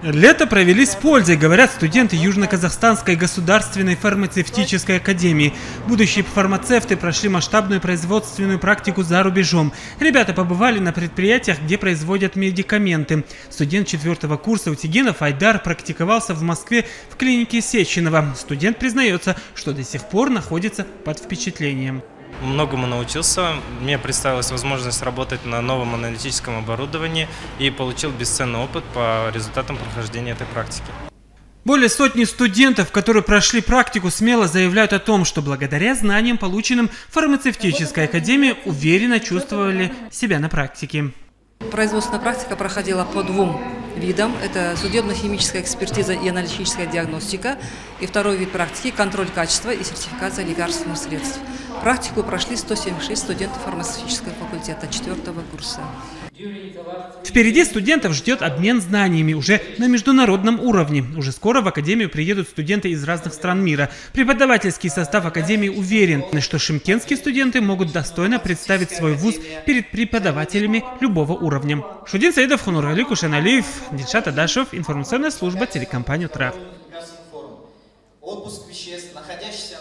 Лето провели с пользой, говорят студенты Южно-Казахстанской государственной фармацевтической академии. Будущие фармацевты прошли масштабную производственную практику за рубежом. Ребята побывали на предприятиях, где производят медикаменты. Студент 4-го курса Утигенов Айдар практиковался в Москве в клинике Сеченова. Студент признается, что до сих пор находится под впечатлением. Многому научился, мне представилась возможность работать на новом аналитическом оборудовании и получил бесценный опыт по результатам прохождения этой практики. Более сотни студентов, которые прошли практику, смело заявляют о том, что благодаря знаниям, полученным в фармацевтической академии, уверенно чувствовали себя на практике. Производственная практика проходила по двум видам. Это судебно-химическая экспертиза и аналитическая диагностика. И второй вид практики – контроль качества и сертификация лекарственных средств. Практику прошли 176 студентов фармацевтического факультета 4-го курса. Впереди студентов ждет обмен знаниями уже на международном уровне. Уже скоро в академию приедут студенты из разных стран мира. Преподавательский состав академии уверен, что шымкентские студенты могут достойно представить свой вуз перед преподавателями любого уровня. Шудин Саидов, Хунурали Кушаналиев, Дильшат Адашев, информационная служба телекомпании «Утрах». Отпуск веществ, находящихся